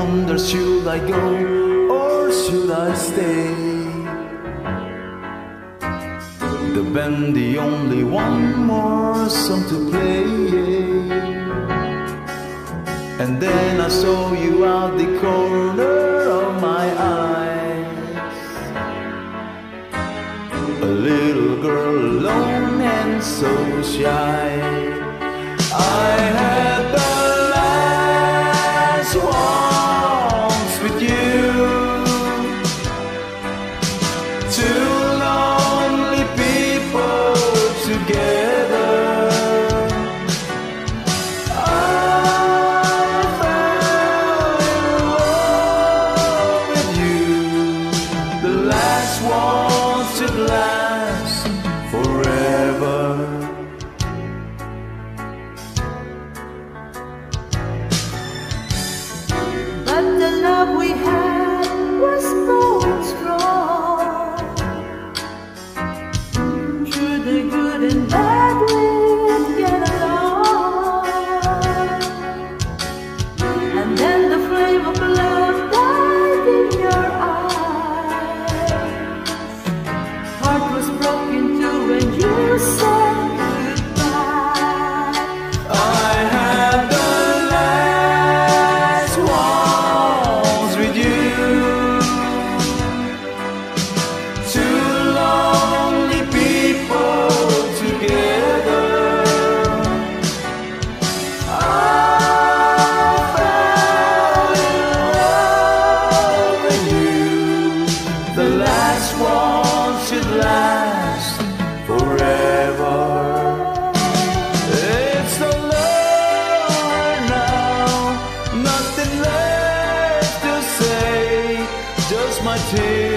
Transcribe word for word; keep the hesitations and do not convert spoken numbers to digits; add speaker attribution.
Speaker 1: wonder, should I go or should I stay? The band, the only one more song to play. And then I saw you out the corner of my eyes, a little girl alone and so shy. I had the last waltz with you, two lonely people together. Waltz should last forever.
Speaker 2: But the love we had was both strong. Through the good and bad we'd get along. And then the flame of love died in your eyes. Heart was broken too when you said goodbye.
Speaker 1: I had the last waltz with you, two lonely people together. I fell in love with you. The last waltz should last forever. It's the Lord now, nothing left to say, just my tears.